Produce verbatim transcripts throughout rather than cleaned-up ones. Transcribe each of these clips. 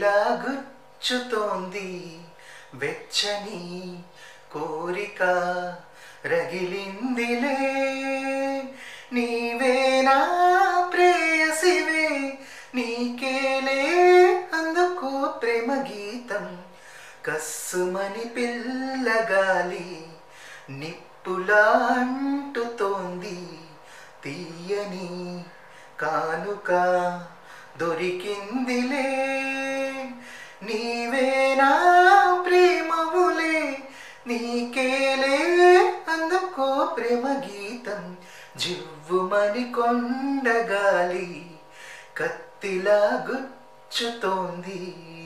కత్తిలా గుచ్చుతోంది వెచ్చని కోరిక రగిలిందిలే నీవేనా ప్రేయసివే నీకేలే అందుకో ప్రేమ గీతం కస్సుమని పిల్లగాలి నిప్పులా అంటుతోంది తీయని కానుక దొరికిందిలే నీవేనా ప్రేమవులే నీకేలే అందుకో ప్రేమ గీతం జివ్వుమని కొండగాలి కత్తిలా గుచ్చుతోంది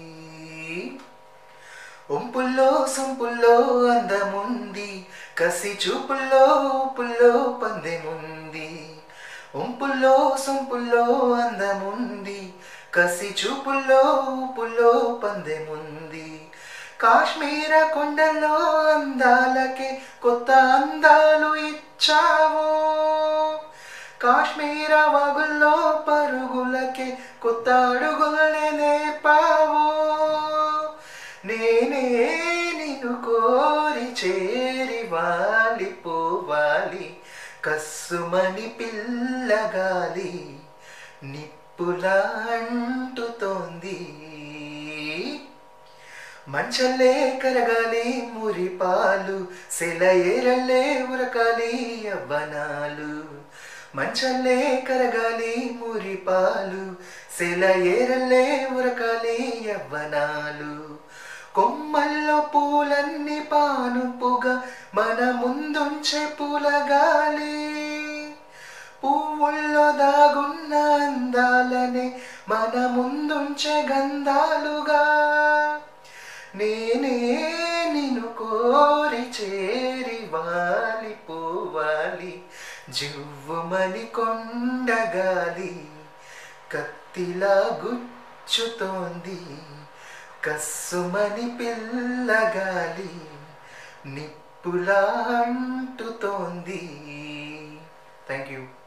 ఒంపుల్లో సొంపుల్లో అందముంది కసి చూపుల్లో పుల్లో పందెముంది ఒంపుల్లో సొంపుల్లో అందముంది కసి చూపుల్లో పుల్లో పందెముంది కాశ్మీర కొండల్లో అందాలకే కొత్త అందాలు ఇచ్చావు కాశ్మీర వాగుల్లో పరుగులకే కొత్త అడుగుల్ని నేర్పావు నేనే నిన్ను కోరి చేరి వాలిపోవాలి కస్సుమని పిల్లగాలి నిప్పులా అంటుతోంది మంచల్లే కరగాలి మురిపాలు సెలయేరల్లే ఉరకాలి యవ్వనాలు మంచల్లే కరగాలి మురిపాలు సెలయేరల్లే ఉరకాలి యవ్వనాలు కొమ్మల్లో పూలన్నీ పానుపుగా మన ముందుంచే పూలగాలి పువ్వుల్లో దాగున్న అందాలనే మన ముందుంచే గంధాలుగా నేనే నిన్ను కోరి చేరి వాలిపోవాలి జివ్వుమని కొండగాలి కత్తిలా గుచ్చుతోంది కస్సుమని పిల్లగాలి నిప్పులా అంటుతోంది. Thank you.